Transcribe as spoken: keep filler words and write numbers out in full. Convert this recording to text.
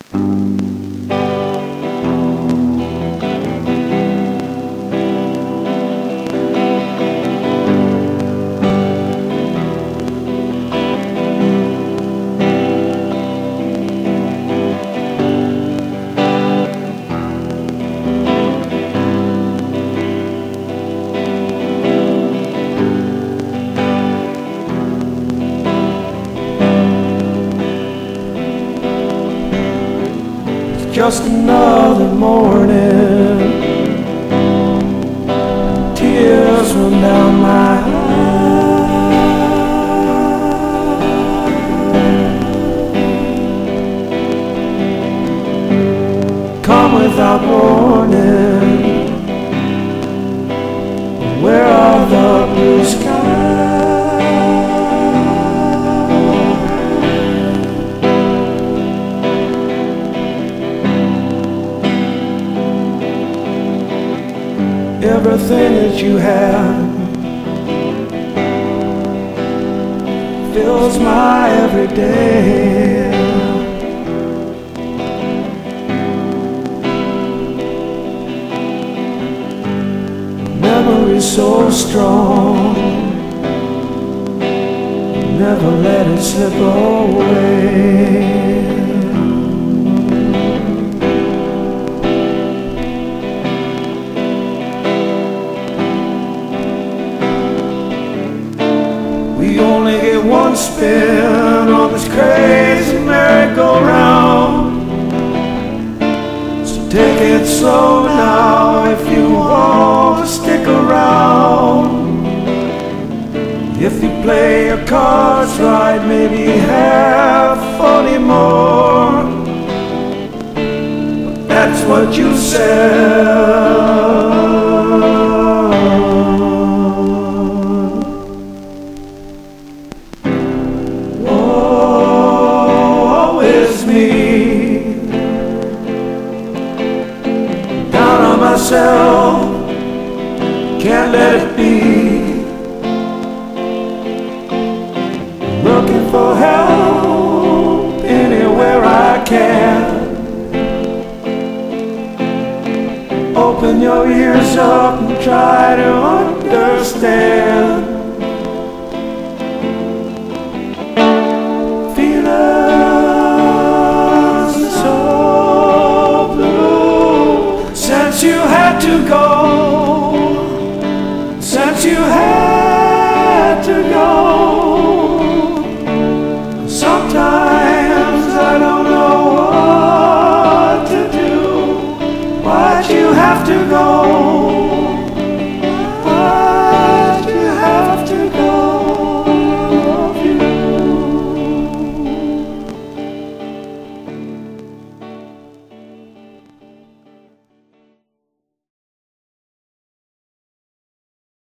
Just another morning, tears run down my eyes. Come without warning, where are the blue skies? Everything that you have fills my everyday. Memory so strong, never let it slip away. We only get one spin on this crazy merry-go-round, so take it slow now if you want to stick around. If you play your cards right, maybe have forty more, but that's what you said. Myself, can't let it be. Looking for help anywhere I can. Open your ears up and try to understand.